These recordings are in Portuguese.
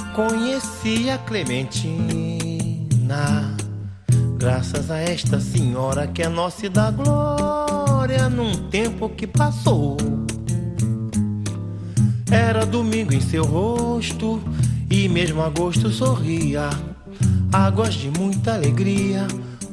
Conheci a Clementina, graças a esta senhora que é nossa e dá glória num tempo que passou. Era domingo em seu rosto e mesmo a gosto sorria. Águas de muita alegria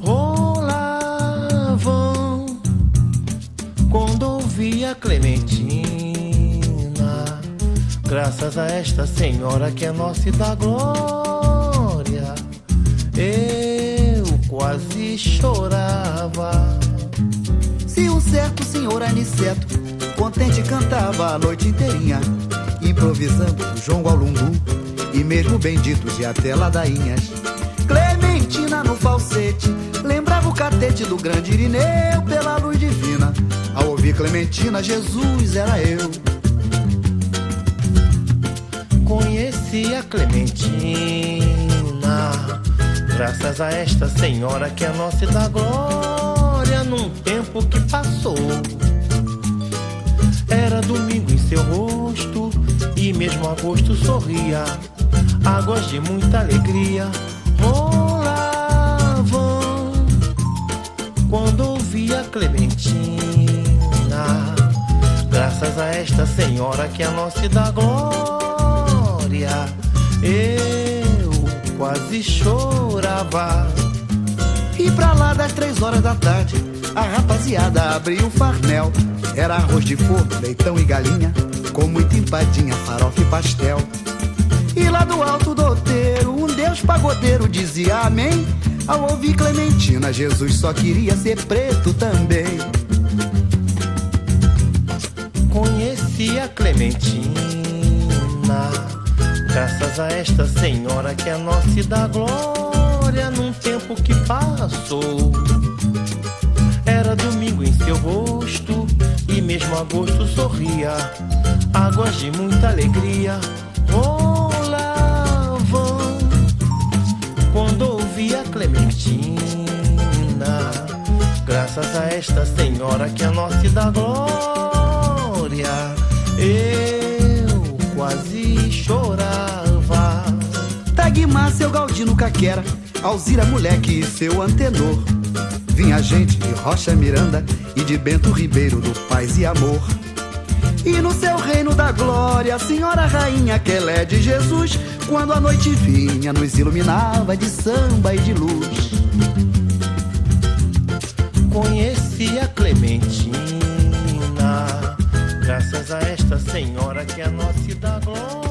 rolavam quando ouvia a Clementina. Graças a esta senhora que é nossa e dá glória, eu quase chorava. Se um certo senhor Aniceto contente cantava a noite inteirinha, improvisando o jongo ao lundu e mesmo benditos e até ladainhas. Clementina no falsete lembrava o catete do grande Irineu pela luz divina. Ao ouvir Clementina, Jesus era eu. Conheci a Clementina, graças a esta senhora que é nossa e dá glória num tempo que passou. Era domingo em seu rosto e mesmo a gosto sorria. Águas de muita alegria rolavam quando ouvia a Clementina. Graças a esta senhora que é nossa e dá glória, eu quase chorava. E pra lá das 3 horas da tarde, a rapaziada abriu o farnel. Era arroz de forno, leitão e galinha, com muita empadinha, farofa e pastel. E lá do alto do outeiro, um deus pagodeiro dizia amém. Ao ouvir Clementina, Jesus só queria ser preto também. Conheci a Clementina, graças a esta senhora que é nossa e dá glória num tempo que passou. Era domingo em seu rosto e mesmo a gosto sorria. Águas de muita alegria rolavam quando ouvia a Clementina. Graças a esta senhora que é nossa e dá glória, eu quase chorava. Tagmar, seu Galdino Caquera, Alzira Moleque e seu Antenor. Vinha gente de Rocha Miranda e de Bento Ribeiro do Paz e Amor. E no seu reino da glória, a senhora rainha Quelé de Jesus, quando a noite vinha, nos iluminava de samba e de luz. Conheci a Clementina, graças a esta senhora que é nossa e dá glória.